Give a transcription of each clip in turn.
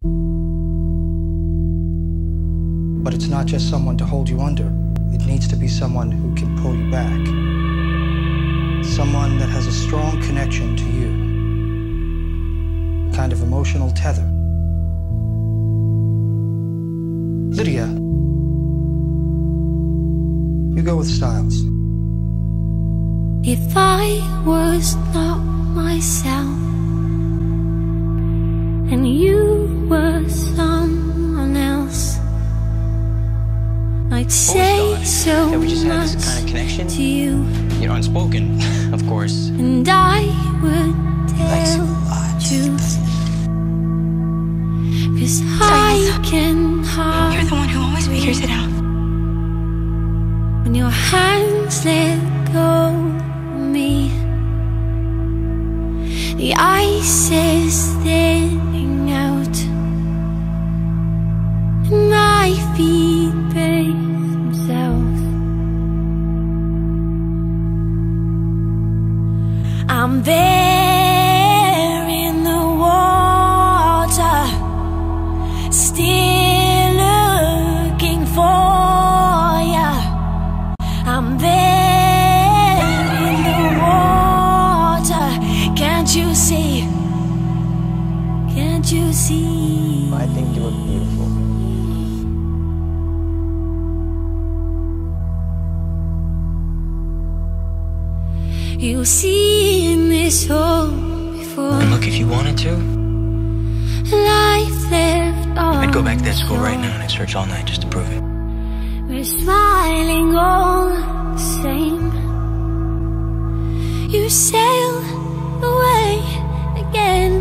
But it's not just someone to hold you under. It needs to be someone who can pull you back. Someone that has a strong connection to you. A kind of emotional tether. Lydia, you go with Stiles. If I was not myself and you were someone else, I'd say so that we just had this much kind of connection, to you. you know, unspoken, of course. And I would tell you, 'cause I can hide. You're the one who always figures it out. When your hands let go of me, the ice is thinning out, and my feet break themselves. I'm there in the water, still looking for ya. I'm there in the water. Can't you see? Can't you see? I think you look beautiful. You've seen this all before. And look, if you wanted to, Life left on. I'd go back to that school right now and I'd search all night just to prove it. We're smiling all the same. You sail away again.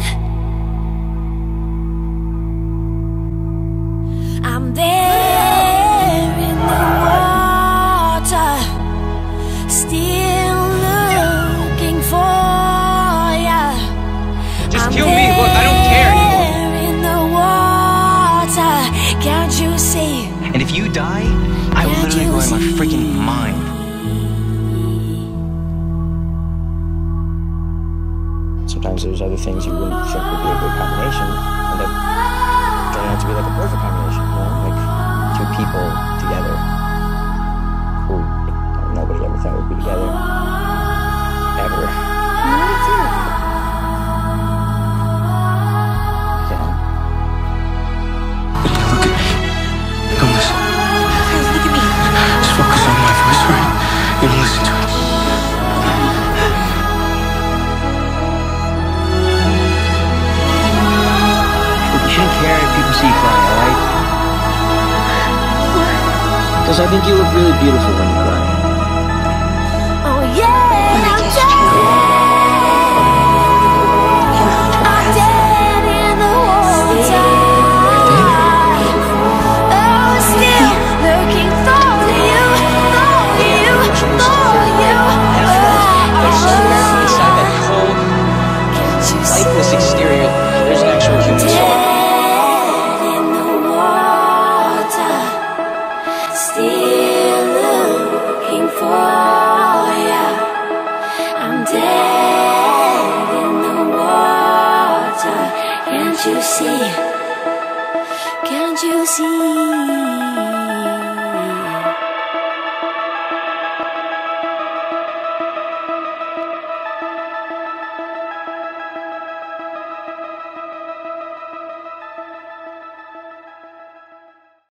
I'm there in the water, still looking for ya. Just kill me, look, I don't care anymore. There in the water, can't you see? And if you die, I will literally go out of my freaking mind. Sometimes there's other things you wouldn't think would be a good combination, end up turning out to be like a perfect combination, you know? Like two people together who nobody ever thought would be together. Ever. Yeah. Look at me. Don't listen. Look at me. Just focus on my voice, right? You don't listen to it. You shouldn't care if people see you crying, alright? Because I think you look really beautiful when you cry. Oh yeah, When I I'm kissed dead. you. I'm dead in the water. Oh, still looking for you, for you, for you. Inside that cold, Can't you lifeless see? exterior, there's an actual human soul. Dead in the water, still looking for ya. I'm dead in the water. Can't you see? Can't you see?